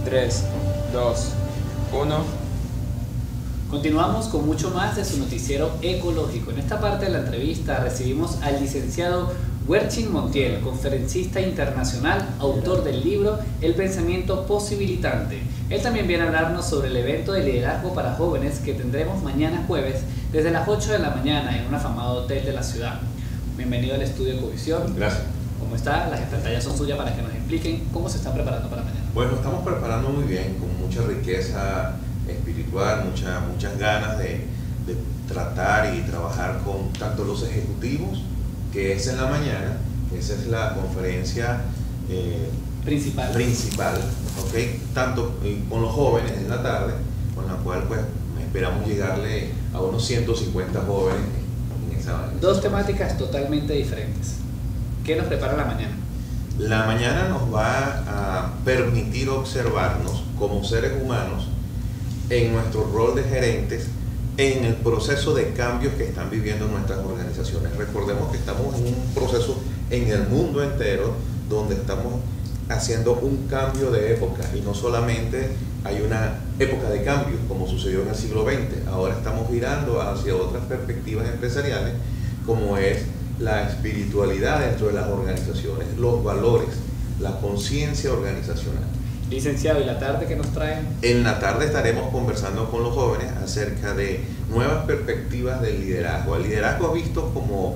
3, 2, 1. Continuamos con mucho más de su noticiero ecológico. En esta parte de la entrevista recibimos al licenciado Werchin Montiel, conferencista internacional, autor del libro El pensamiento posibilitante. Él también viene a hablarnos sobre el evento de liderazgo para jóvenes que tendremos mañana jueves desde las 8 de la mañana en un afamado hotel de la ciudad. Bienvenido al estudio Ecovisión. Gracias. ¿Cómo está? Las pantallas son suyas para que nos expliquen cómo se están preparando para mañana. Bueno, estamos preparando muy bien, con mucha riqueza espiritual, muchas ganas de tratar y trabajar con tanto los ejecutivos, que es en la mañana, esa es la conferencia principal, ¿okay? Tanto con los jóvenes en la tarde, con la cual pues esperamos llegarle a unos 150 jóvenes en esa. Dos temáticas totalmente diferentes. ¿Qué nos prepara la mañana? La mañana nos va a permitir observarnos como seres humanos en nuestro rol de gerentes en el proceso de cambios que están viviendo nuestras organizaciones. Recordemos que estamos en un proceso en el mundo entero donde estamos haciendo un cambio de época, y no solamente hay una época de cambio como sucedió en el siglo XX, ahora estamos girando hacia otras perspectivas empresariales, como es la espiritualidad dentro de las organizaciones, los valores, la conciencia organizacional. Licenciado, ¿y la tarde qué nos traen? En la tarde estaremos conversando con los jóvenes acerca de nuevas perspectivas del liderazgo. El liderazgo visto como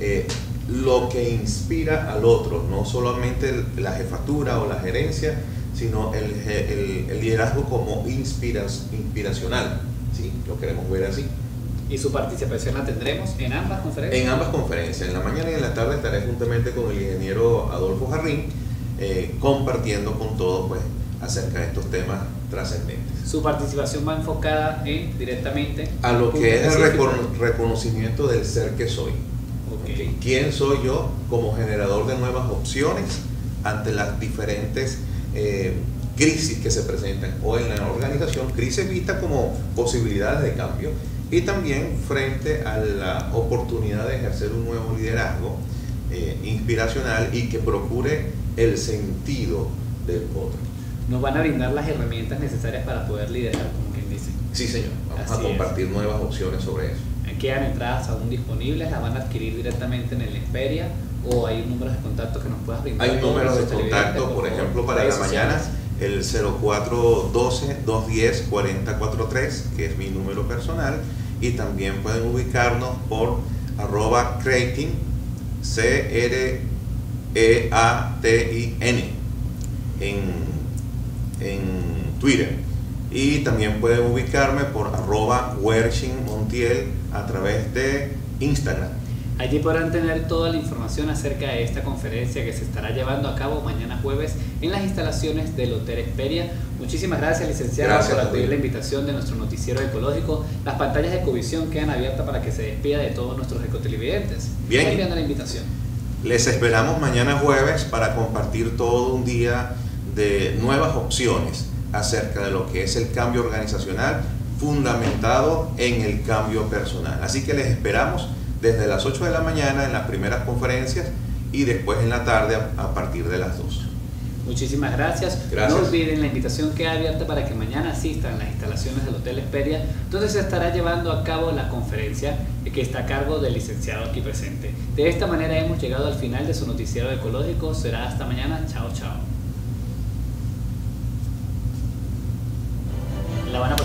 lo que inspira al otro, no solamente la jefatura o la gerencia, sino el liderazgo como inspiracional, ¿sí? Lo queremos ver así. ¿Y su participación la tendremos en ambas conferencias? En ambas conferencias, en la mañana y en la tarde estaré juntamente con el ingeniero Adolfo Jarrín, compartiendo con todos pues acerca de estos temas trascendentes. ¿Su participación va enfocada directamente a lo que es el reconocimiento del ser que soy? Okay. ¿Quién soy yo como generador de nuevas opciones ante las diferentes crisis que se presentan o en la organización, crisis vistas como posibilidades de cambio, y también frente a la oportunidad de ejercer un nuevo liderazgo inspiracional y que procure el sentido del otro? ¿Nos van a brindar las herramientas necesarias para poder liderar, como quien dice? Sí, señor. Vamos Así a compartir nuevas opciones sobre eso. ¿Quedan entradas aún disponibles? ¿Las van a adquirir directamente en el Experia? ¿O hay números de contacto que nos puedas brindar? Hay números de contacto, por ejemplo, para la mañana, el 0412-210-4043, que es mi número personal, y también pueden ubicarnos por @creatin, CREATIN, en Twitter, y también pueden ubicarme por @Werchin Montiel a través de Instagram. Allí podrán tener toda la información acerca de esta conferencia que se estará llevando a cabo mañana jueves en las instalaciones del Hotel Experia. Muchísimas gracias, licenciado, por acudir la invitación de nuestro noticiero ecológico. Las pantallas de Ecovisión quedan abiertas para que se despida de todos nuestros ecotelevidentes. Bien. Enviando la invitación. Les esperamos mañana jueves para compartir todo un día de nuevas opciones acerca de lo que es el cambio organizacional fundamentado en el cambio personal. Así que les esperamos desde las 8 de la mañana en las primeras conferencias y después en la tarde a partir de las 2. Muchísimas gracias. No olviden, la invitación queda abierta para que mañana asistan a las instalaciones del Hotel Experia, donde se estará llevando a cabo la conferencia que está a cargo del licenciado aquí presente. De esta manera hemos llegado al final de su noticiero ecológico. Será hasta mañana. Chao, chao.